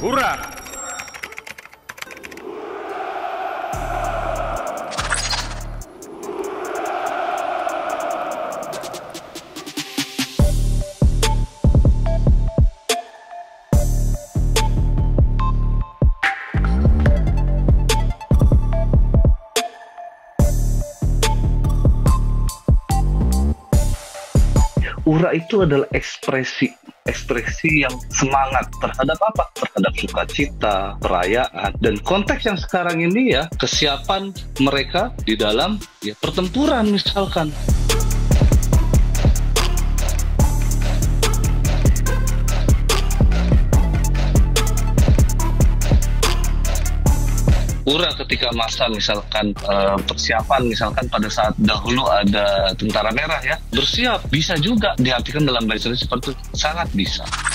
Hurrah! Hurrah itu adalah ekspresi yang semangat terhadap apa? Terhadap sukacita, perayaan, dan konteks yang sekarang ini ya kesiapan mereka di dalam ya pertempuran misalkan. Hurrah ketika masa misalkan persiapan misalkan pada saat dahulu ada tentara merah ya bersiap, bisa juga diartikan dalam bahasa Indonesia seperti itu, sangat bisa.